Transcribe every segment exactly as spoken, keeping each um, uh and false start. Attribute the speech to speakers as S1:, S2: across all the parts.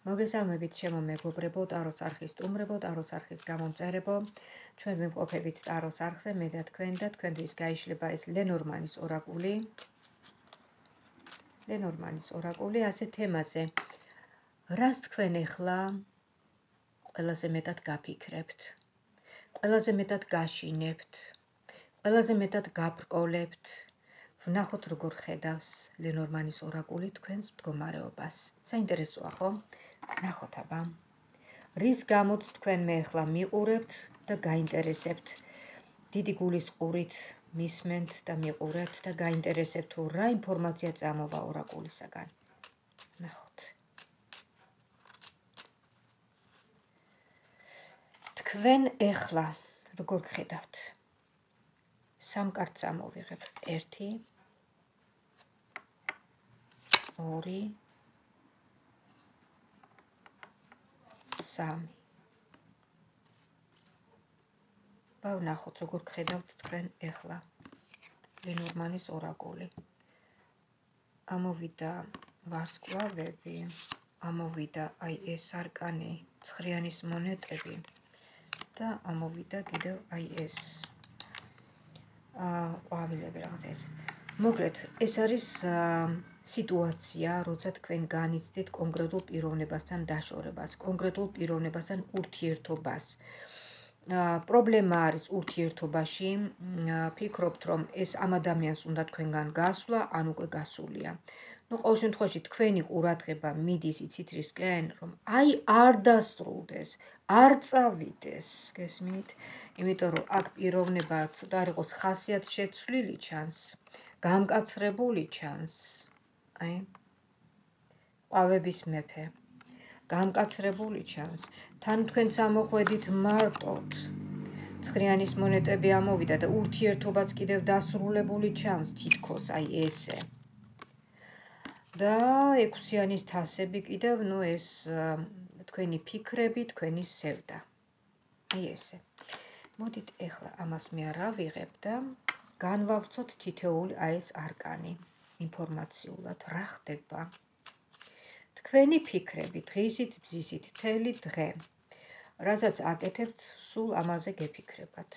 S1: მოგესალმებით შემომეგობრებო, ტაროს არხის სტუმრებო, ტაროს არხის გამომწერებო. ჩვენ ვიმყოფებით ტაროს არხზე, მე და თქვენ და თქვენთვის გაიშლება ეს ლენორმანის ორაკული. ლენორმანის ორაკული ასე თემაზე. რას თქვენ ახლა ყველაზე მეტად გაფიქრებთ? ყველაზე მეტად გაშინებთ? ყველაზე მეტად გაბრკოლებთ? ვნახოთ როგორ ხედავს ლენორმანის ორაკული თქვენს მდგომარეობას. საინტერესოა, ხო? ვნახოთ აბა. რის გამოც თქვენ მე ახლა მიყურებთ და გაინტერესებთ. დიდი გულის ყურით მისმენთ და მიყურებთ და გაინტერესებთ თუ რა ინფორმაცია წამოვა ორაკულისაგან. ვნახოთ. თქვენ ახლა როგორ ხედავთ? სამ კარტს ამოვიღებ. ერთი, ორი, სამი. ვნახოთ როგორ ხედავთ თქვენ ახლა ლენორმანის ორაკული. ამოვიდა ვარსკვლავები, ამოვიდა აი ეს არკანი, ცხრიანის მონეტები და ამოვიდა კიდევ აი ეს ყვავილები რაღაცა ეს. მოკლედ, ეს არის სიტუაცია, როცა თქვენ განიცდით კონკრეტულ პიროვნებასთან დაშორებას, კონკრეტულ პიროვნებასთან ურთიერთობას. პრობლემა არის ურთიერთობაში, ფიქრობთ, რომ ეს ამ ადამიანს უნდა თქვენგან გასვლა, ან უკვე გასულია. ნუ ყოველ შემთხვევაში თქვენი ყურადღება მიდის იცით რისკენ, რომ აი არ დასრულდეს, არ წავიდეს, გესმით? იმიტომ რომ აქ პიროვნება ცოტა არ იყოს ხასიათშეცვლილი ჩანს, გამკაცრებული ჩანს. აი, ყვავების მეფე. გამკაცრებული ჩანს. თან თქვენც ამოხვედით მარტოდ. ცხრიანის მონეტები ამოვიდა და ურთიერთობაც კიდევ დასრულებული ჩანს თითქოს აი ესე. და ექვსიანის თასები კიდევ, ნუ ეს თქვენი ფიქრები, თქვენი სევდა. აი ესე. მოდით ახლა ამას მე არ ავიღებ და განვავრცოთ თითოეული აი ეს არკანი ინფორმაციულად რა ხდება. თქვენი ფიქრები დღისით ბზისით მთელი დღე, რასაც აკეთებთ, სულ ამაზე გეფიქრებათ.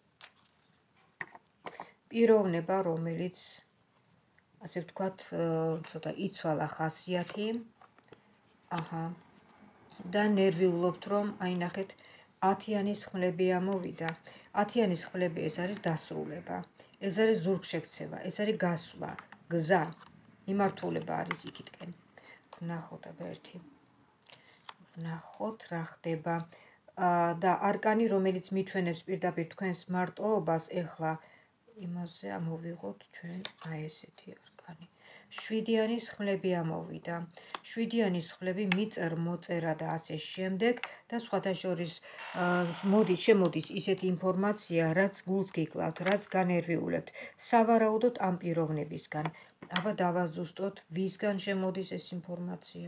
S1: პიროვნება, რომელიც ასე ვთქვათ, ცოტა იცვალა ხასიათი. აჰა. და ნერვიულობთ, რომ აი ნახეთ, ათიანის ხმლები ამოვიდა. ათიანის ხმლები ეს არის დასრულება. ეს არის ზურგშექცევა, ეს არის გასვლა, გზა, იმართულება არის იქითკენ. ვნახოთ აბა ერთი. ვნახოთ რა ხდება. და არკანი, რომელიც მიჩვენებს პირდაპირ თქვენს მარტოობას, ეხლა იმაზე ამოვიღოთ ჩვენ აი ესეთი არკანი. შვიდიანის ხმლები ამოვიდა. შვიდიანის ხმლები მიწერ მოწერა და ასე შემდეგ და სხვათა შორის მოდის შემოდის ისეთი ინფორმაცია, რაც გულს გიკლავთ, რაც განერვიულებთ, სავარაუდოდ ამ პიროვნებისგან. აბა დავაზუსტოთ, ვისგან შემოდის ეს ინფორმაცია.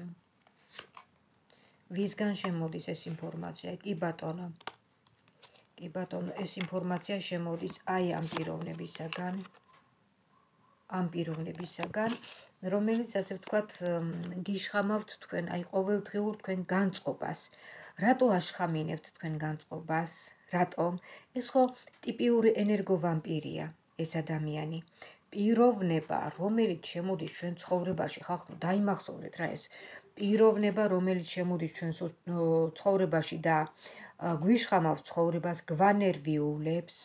S1: ვისგან შემოდის ეს ინფორმაცია? კი ბატონო. კი ბატონო, ეს ინფორმაცია შემოდის აი ამ პიროვნებისაგან. ამ პიროვნებისაგან, რომელიც ასე ვთქვათ, გიშხამავთ თქვენ, აი ყოველდღიურ თქვენ განწყობას. რატო აშხამინებთ თქვენ განწყობას? რატომ? ეს ხო ტიპიური ენერგოვამპირია, ეს ადამიანი. პიროვნება, რომელიც შემოდის ჩვენ ცხოვრებაში, ხალხო, დაიმახსოვრეთ რა ეს. პიროვნება, რომელიც შემოდის ჩვენ ცხოვრებაში და გვიშხამავს ცხოვრებას, გვანერვიულებს,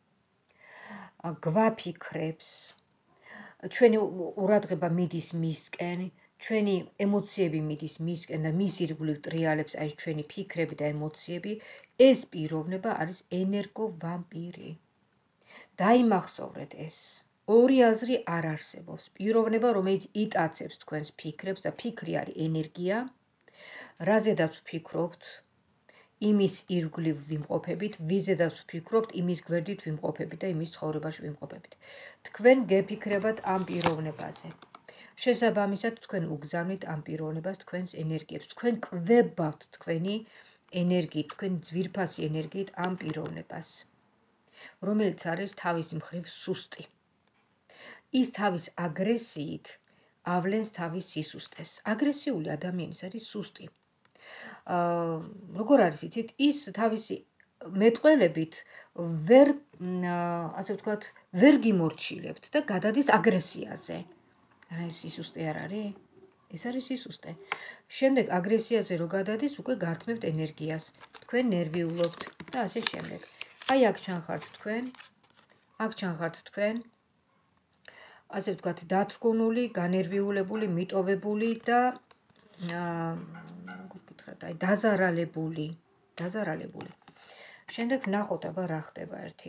S1: გვაფიქრებს. ჩვენი ყურადღება მიდის მისკენ, ჩვენი ემოციები მიდის მისკენ და მის ირგვლივ ტრიალებს აი ჩვენი ფიქრები და ემოციები. ეს პიროვნება არის ენერგოვამპირი. დაიმახსოვრეთ ეს. ორი აზრი არ არსებობს. პიროვნება, რომელიც იტაცებს თქვენს ფიქრებს და ფიქრი არის ენერგია, რაზედაც ვფიქრობთ, იმის ირგვლივ ვიმყოფებით, ვიზედაც ვფიქრობთ, იმის გვერდით ვიმყოფებით და იმის ცხოვრებაში ვიმყოფებით. თქვენ გეფიქრებათ ამ პიროვნებაზე. შესაბამისად, თქვენ უგზავნით ამ პიროვნებას თქვენს ენერგიებს. თქვენ კვებავთ თქვენი ენერგიით, თქვენ ძვირფასი ენერგიით ამ პიროვნებას, რომელიც არის თავის მხრივ სუსტი. ის თავის აგრესიით ავლენს თავის სისუსტეს. აგრესიული ადამიანის არის სუსტი. როგორ არის იცით, ის თავისი მეტყველებით ვერ, ასე ვთქვათ, ვერ გიმორჩილებთ და გადადის აგრესიაზე. რა ეს სისუსტე არ არის? ეს არის სისუსტე. შემდეგ აგრესიაზე რო გადადის, უკვე გართმევთ ენერგიას, თქვენ ნერვიულობთ და ასე შემდეგ. აი აქ ჩანხართ თქვენ, აქ ჩანხართ თქვენ, ასე ვთქვათ, დათრგუნული, განერვიულებული, მიტოვებული და როგორ გითხრათ, აი დაზარალებული, დაზარალებული. შემდეგ ვნახოთ აბა რა ხდება ერთი.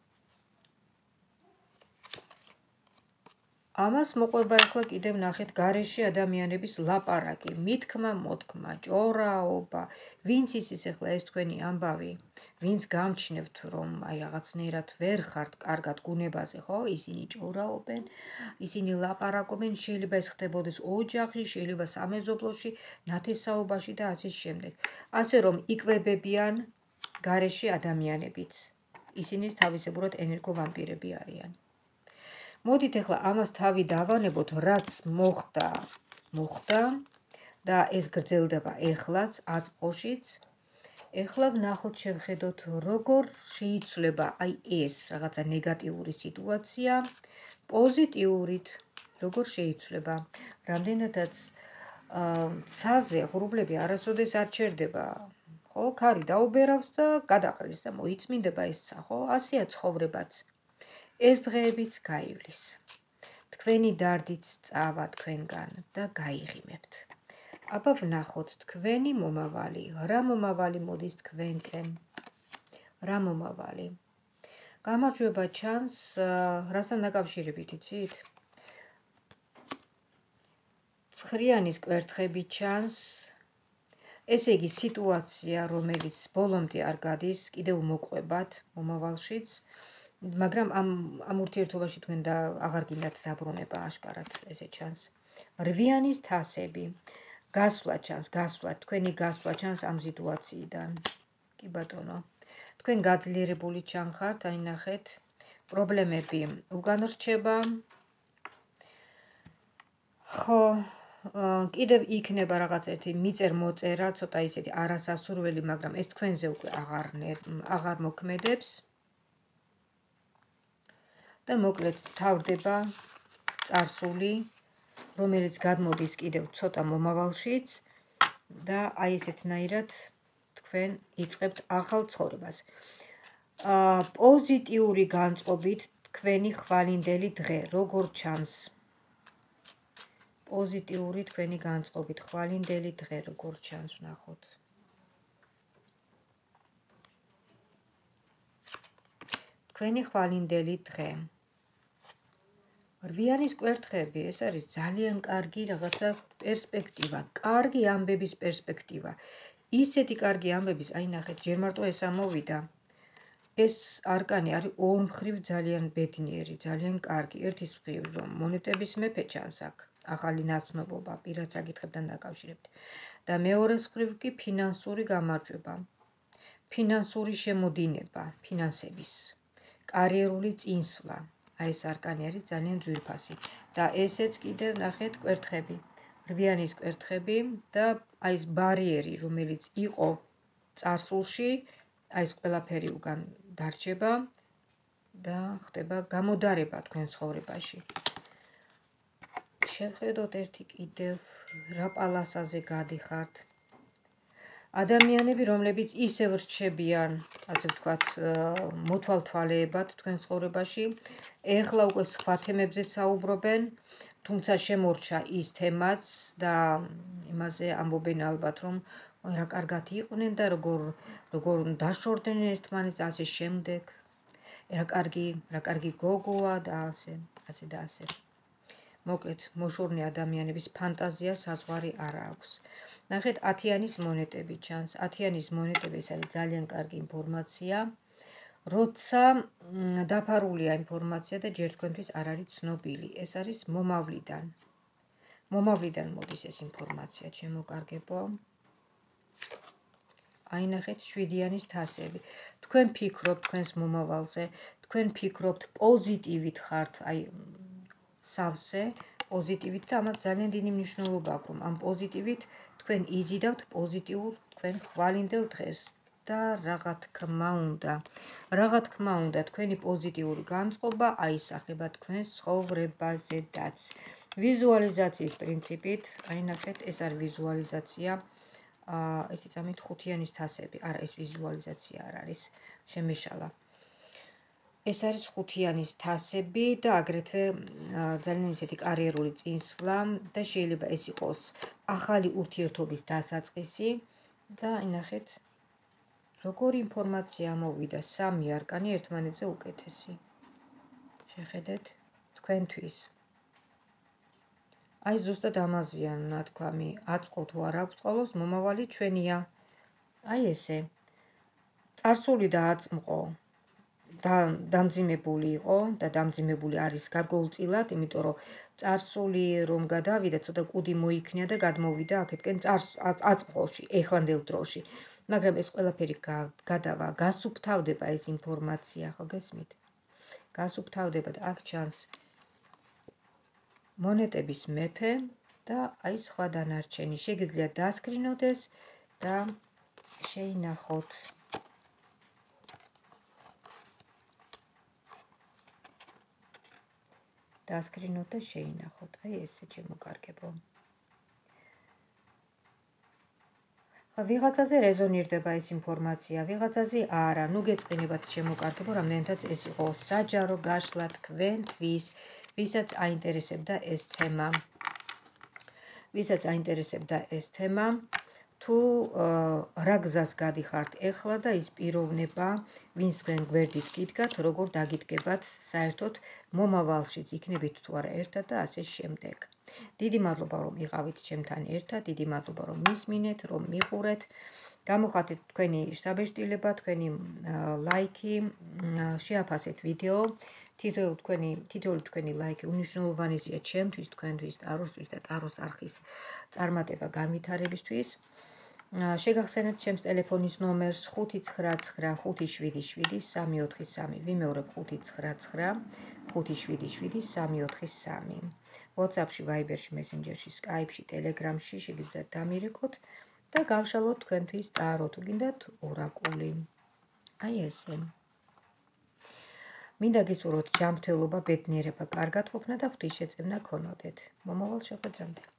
S1: ამას მოყვება ახლა კიდევ ნახეთ გარეშე ადამიანების ლაპარაკი, მითქმა, მოთქმა, ჭორაობა, ვინც იცის ახლა ეს თქვენი ამბავი, ვინც გამჩნევთ, რომ აი რაღაცნაირად ვერ ხართ კარგად გუნებაზე, ხო? ისინი ჭორაობენ, ისინი ლაპარაკობენ, შეიძლება ეს ხდებოდეს ოჯახში, შეიძლება სამეზობლოში, ნათესაობაში და ასე შემდეგ. ასე რომ იკვებებიან გარეშე ადამიანებიც. ისინი თავისებურად ენერგოვამპირები არიან. მოდით ახლა ამას თავი დავანებოთ, რაც მოხდა, მოხდა და ეს გრძელდება ეხლაც, აწყოშიც. ეხლა ვნახოთ, შევხედოთ, როგორ შეიცვლება აი ეს რაღაცა ნეგატიური სიტუაცია პოზიტიურით, როგორ შეიცვლება. რამდენადაც ცაზე ღრუბლები არასოდეს არ ჩერდება, ხო? ქარი დაუბერავს და გადაყრილს და მოიწმინდება ეს ცა, ხო? ასეა ცხოვრებაც. ეს დღეებიც გაივლის. თქვენი დარდიც წავა თქვენგან და გაიღიმებთ. აბა ვნახოთ თქვენი მომავალი. რა მომავალი მოდის თქვენკენ? რა მომავალი? გამარჯვება ჩანს, რასთან დაკავშირებით იცით? ცხრიანის კვერთხები ჩანს. ესე იგი სიტუაცია, რომელიც ბოლომდე არ გადის, კიდევ მოყვებათ მომავალშიც. მაგრამ ამ ამ ურთიერთობაში თქვენ და აღარ გინდათ დაბრუნება აშკარად ესე ჩანს. რვიანის თასები. გასვლა ჩანს, გასვლა, თქვენი გასვლა ჩანს ამ სიტუაციიდან. კი ბატონო. თქვენ გაძლიერებული ჩანხართ, აი ნახეთ. პრობლემები უკან რჩება. ხო, კიდევ იქნება რაღაც ერთი მიწერ მოწერა, ცოტა ისეთი არასასურველი, მაგრამ ეს თქვენზე უკვე აღარ აღარ მოქმედებს. და მოკლედ თავდება წარსული, რომელიც გადმოდის კიდევ ცოტა მომავალშიც და აი ესეთნაირად თქვენ იწყებთ ახალ ცხოვრებას. პოზიტიური განწყობით თქვენი ხვალინდელი დღე, როგორ ჩანს? პოზიტიური თქვენი განწყობით ხვალინდელი დღე, როგორ ჩანს, ვნახოთ. თქვენი ხვალინდელი დღე. რვიანის კვერთხები, ეს არის ძალიან კარგი რაღაცა პერსპექტივა, კარგი ამბების პერსპექტივა. ისეთი კარგი ამბების, აი ნახეთ, ჯერ მარტო ეს ამოვიდა. ეს არკანი არის ორმხრივ ძალიან ბედნიერი, ძალიან კარგი. ერთის მხრივ, რომ მონეტების მეფე ჩანს აქ, ახალი ნაცნობობა, პირად საკითხებთან დაკავშირებით. და მეორეს მხრივ კი ფინანსური გამარჯვება, ფინანსური შემოდინება, ფინანსების, კარიერული წინსვლა. აი ეს არკანი არის ძალიან ძვირფასი და ესეც კიდევ ნახეთ კვერთხები, რვიანის კვერთხები და აი ეს ბარიერი, რომელიც იყო წარსულში, აი ეს ყველაფერი უკან დარჩება და ხდება გამოდარება თქვენ ცხოვრებაში. შევხედოთ ერთი კიდევ რა პალასაზე გადიხართ. ადამიანები, რომლებიც ისევ რჩებიან, ასე ვთქვათ, მოთვალთვალეებად თქვენ ცხოვრებაში, ეხლა უკვე სხვა თემებზე საუბრობენ, თუმცა შემორჩა ის თემაც და იმაზე ამბობენ ალბათ, რომ რა კარგად იყვნენ და როგორ როგორ დაშორდნენ ერთმანეთს, ასე შემდეგ. რა კარგი, რა კარგი გოგოა და ასე, ასე და ასე. მოკლედ, მოშორნე ადამიანების ფანტაზია საზღვარი არ აქვს. ნახეთ, ათიანის მონეტები ჩანს. ათიანის მონეტები ეს არის ძალიან კარგი ინფორმაცია. როცა დაფარულია ინფორმაცია და ჯერ თქვენთვის არ არის ცნობილი, ეს არის მომავლიდან. მომავლიდან მოდის ეს ინფორმაცია, ჩემო კარგებო. აი ნახეთ, შვიდიანის თასები. თქვენ ფიქრობთ თქვენს მომავალზე, თქვენ ფიქრობთ პოზიტივით ხართ, აი სავსე, პოზიტივით და ამას ძალიან დიდი მნიშვნელობა აქვს, რომ ამ პოზიტივით თქვენ იზიდავთ პოზიტიურ თქვენ ხვალინდელ დღეს და რაღა თქმა უნდა, რაღა თქმა უნდა, თქვენი პოზიტიური განწყობა აისახება თქვენს ცხოვრებაზედაც. ვიზუალიზაციის პრინციპით, აი ნახეთ, ეს არის ვიზუალიზაცია. ერთი წამით ხუთიანის თასები. არა, ეს ვიზუალიზაცია არ არის, შემეშალა. ეს არის ხუთიანის თასები და აგრეთვე ძალიან ისეთი კარიერული წინსვლა და შეიძლება ეს იყოს ახალი ურთიერთობის დასაწყისი და აი ნახეთ, როგორი ინფორმაცია მოვიდა, სამი არკანი ერთმანეთზე უკეთესი. შეხედეთ თქვენთვის. აი ზუსტად ამაზეა ნათქვამი, აწყო თუ არ აქვს ყოველს მომავალი ჩვენია. აი ესე. წარსული და აწმყო და დამძიმებული იყო და დამძიმებული არის გარკვეულწილად, იმიტომ რომ წარსული რომ გადავიდა, ცოტა კუდი მოიქნია და გადმოვიდა აქეთკენ აწმყოში, ეხლანდელ დროში. მაგრამ ეს ყველაფერი გადავა, გასუფთავდება ეს ინფორმაცია, ხო გესმით? გასუფთავდება და აქ ჩანს მონეტების მეფე და აი სხვა დანარჩენი. შეგიძლიათ დასკრინოთ ეს და შეინახოთ. დასკრინოთ და შეინახოთ. აი ესე შემოგარგებო. ხა ვიღაცაზე რეზონირდება ეს ინფორმაცია, ვიღაცაზე არა. ნუ გეწყინებათ შემოგარგებო, რამდენადაც ეს იყო საჯარო გაშლა თქვენთვის, ვისაც აინტერესებდა ეს თემა. ვისაც აინტერესებდა ეს თემა, თუ რა გზას გადიხართ ეხლა და ის პიროვნება, ვინც თქვენ გვერდით გიდგათ, როგორ დაგიდგებათ საერთოდ მომავალშიც იქნებით თუ არა ერთად და ასე შემდეგ. დიდი მადლობა რომ იყავით ჩემთან ერთად, დიდი მადლობა რომ მისმინეთ, რომ მიყურეთ. გამოხატეთ თქვენი საბეჭდილება, თქვენი ლაიქი, შეაფასეთ ვიდეო. თითოეული თქვენი თითოეული თქვენი ლაიქი უნიშნულოვანესია ჩემთვის, თქვენთვის, ტაროსთვის და ტაროს არხის წარმატება განვითარებისთვის. შეგახსენებთ ჩემს ტელეფონის ნომერს ხუთი ცხრა ცხრა ხუთი შვიდი შვიდი სამი ოთხი სამი. ვიმეორებ ხუთი ცხრა ცხრა ხუთი შვიდი შვიდი სამი ოთხი სამი. WhatsApp-ში, Viber-ში, Messenger-ში, Skype-ში, Telegram-ში შეგიძლიათ დამირეკოთ და გავშალოთ თქვენთვის ტარო თუ გინდათ ორაკული. აი ესე. მინდა გისურვოთ ჯანმრთელობა, ბედნიერება, კარგად ყოფნა და ღვთისშეწევნა გქონოდეთ. მომავალ შეხვედრამდე.